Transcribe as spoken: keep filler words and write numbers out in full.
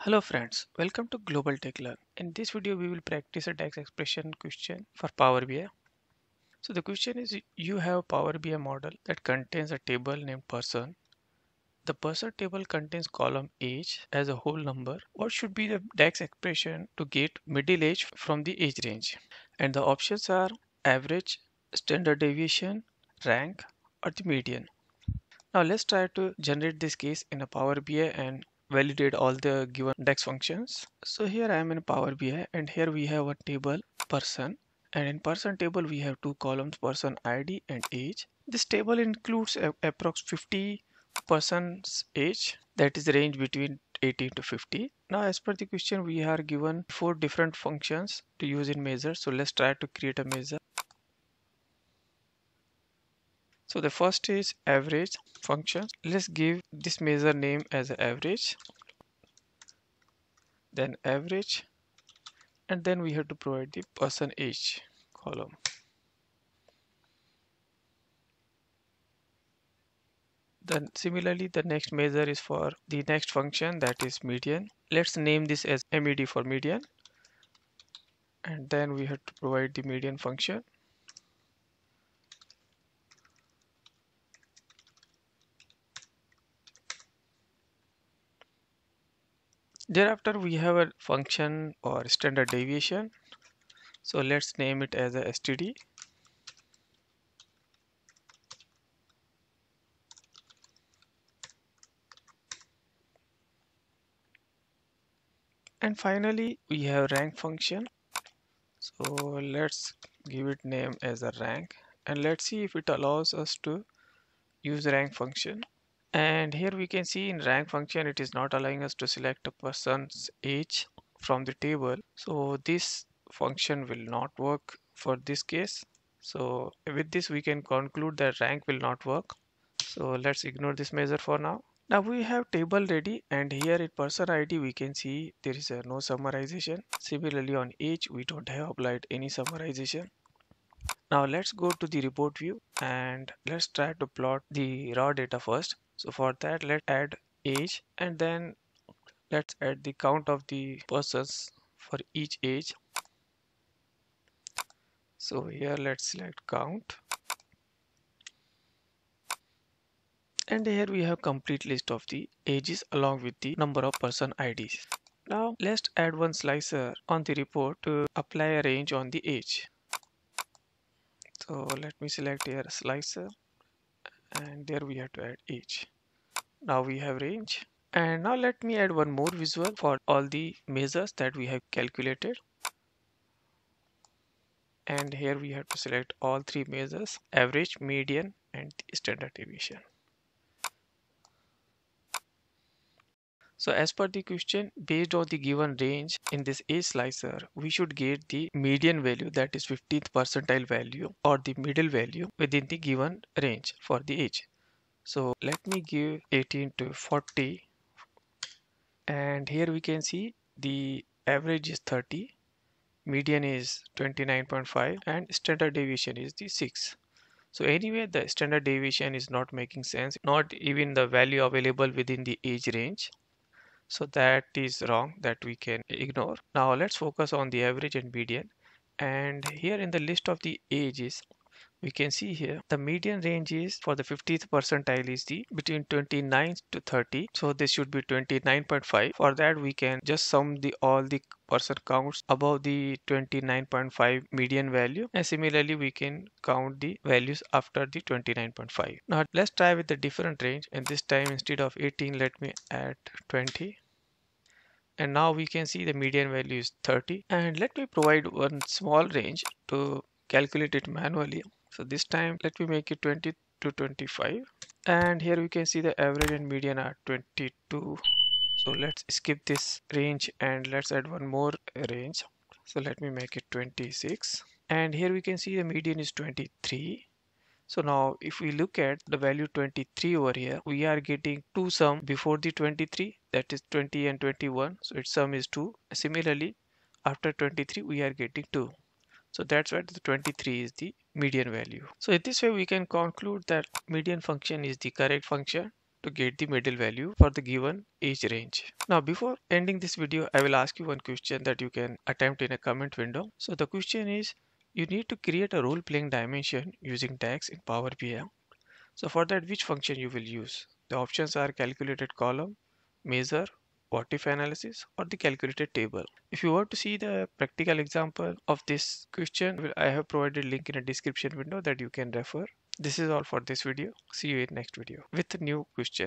Hello friends, welcome to Global Tech Learn. In this video, we will practice a DAX expression question for Power B I. So the question is, you have Power B I model that contains a table named person. The person table contains column age as a whole number. What should be the DAX expression to get middle age from the age range? And the options are average, standard deviation, rank, or the median. Now let's try to generate this case in a Power B I and validate all the given DAX functions. So here I am in Power B I and here we have a table person, and in person table we have two columns, person I D and age. This table includes a, approx fifty persons age, that is the range between eighteen to fifty. Now as per the question we are given four different functions to use in measure. So let's try to create a measure. So the first is average function. Let's give this measure name as average, then average, and then we have to provide the person age column. Then similarly, the next measure is for the next function, that is median. Let's name this as med for median, and then we have to provide the median function. Thereafter we have a function or standard deviation. So let's name it as a S T D. And finally we have rank function. So let's give it name as a rank, and let's see if it allows us to use rank function. And here we can see in rank function it is not allowing us to select a person's age from the table. So this function will not work for this case. So with this we can conclude that rank will not work. So let's ignore this measure for now. Now we have table ready, and here in person I D we can see there is a no summarization. Similarly on age we don't have applied any summarization. Now let's go to the report view and let's try to plot the raw data first. So for that let's add age, and then let's add the count of the persons for each age. So here let's select count, and here we have complete list of the ages along with the number of person I Ds. Now let's add one slicer on the report to apply a range on the age. So let me select here a slicer, and there we have to add age. Now we have range, and now let me add one more visual for all the measures that we have calculated. And here we have to select all three measures: average, median, and the standard deviation. So as per the question, based on the given range in this age slicer, we should get the median value, that is fifteenth percentile value, or the middle value within the given range for the age. So let me give eighteen to forty, and here we can see the average is thirty, median is twenty-nine point five, and standard deviation is the six. So anyway, the standard deviation is not making sense, not even the value available within the age range. So that is wrong, that we can ignore. Now let's focus on the average and median. And here in the list of the ages, we can see here the median range is for the fiftieth percentile is the between twenty-nine to thirty. So this should be twenty-nine point five. For that we can just sum the all the person counts above the twenty-nine point five median value, and similarly we can count the values after the twenty-nine point five. Now let's try with the different range, and this time instead of eighteen let me add twenty. And now we can see the median value is thirty, and let me provide one small range to calculate it manually. So this time let me make it twenty to twenty-five, and here we can see the average and median are twenty-two. So let's skip this range and let's add one more range. So let me make it twenty-six, and here we can see the median is twenty-three. So now if we look at the value twenty-three over here, we are getting two sum before the twenty-three, that is twenty and twenty-one. So its sum is two. Similarly, after twenty-three, we are getting two. So that's why the twenty-three is the median value. So in this way, we can conclude that median function is the correct function to get the middle value for the given age range. Now before ending this video, I will ask you one question that you can attempt in a comment window. So the question is, you need to create a role playing dimension using DAX in Power B I. So for that, which function you will use? The options are calculated column, measure, what if analysis, or the calculated table. If you want to see the practical example of this question, I have provided link in a description window that you can refer. This is all for this video. See you in next video with a new question.